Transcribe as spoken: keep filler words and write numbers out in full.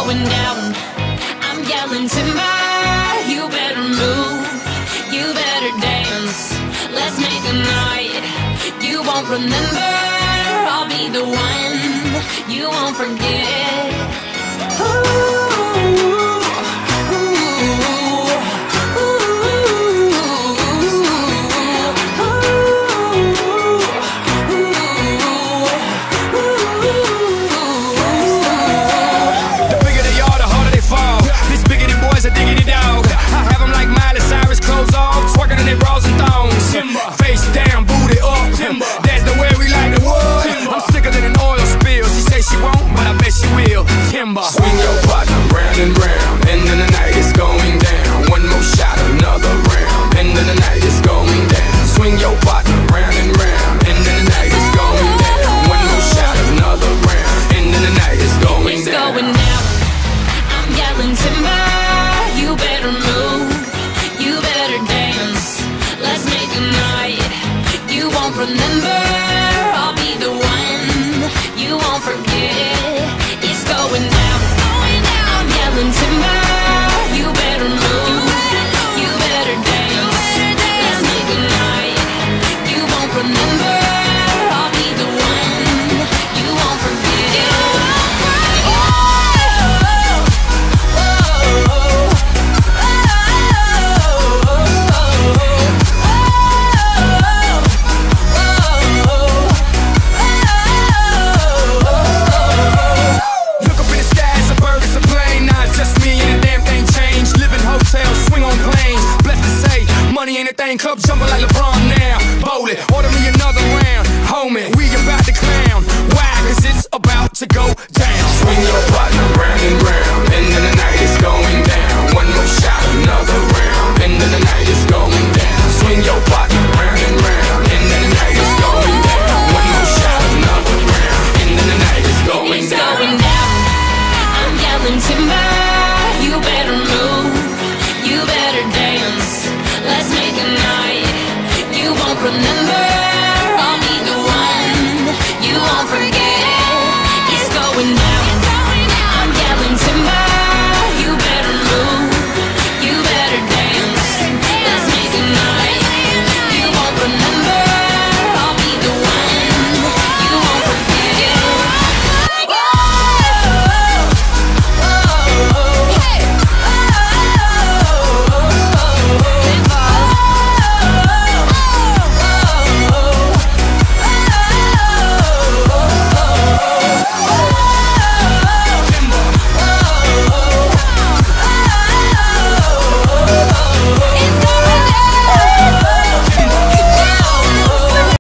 going down. I'm yelling timber, you better move, you better dance. Let's make a night you won't remember. I'll be the one you won't forget. Ooh. Face down, booty up, timber. That's the way we like the wood. Timber. I'm sicker than an oil spill. She say she won't, but I bet she will. Timber. Swing your partner round and round, and then the night is going down. One more shot, another round, and then the night is going down. Swing your partner round and round, and then the night is going down. One more shot, another round, and then the night is going it's down. Going down. I'm yelling timber, you better move, you better dance. Let's make a night you won't remember. I'll be the one you won't forget. It's going down, it's going down. I'm yelling timber, you better move, you better dance. Let's make a night you won't remember. I'll be the one you won't forget. Money ain't a thing, club jumping like LeBron now. Bowling, order me another round. Homie, we about to clown. Why? Cause it's about to go down. Swing your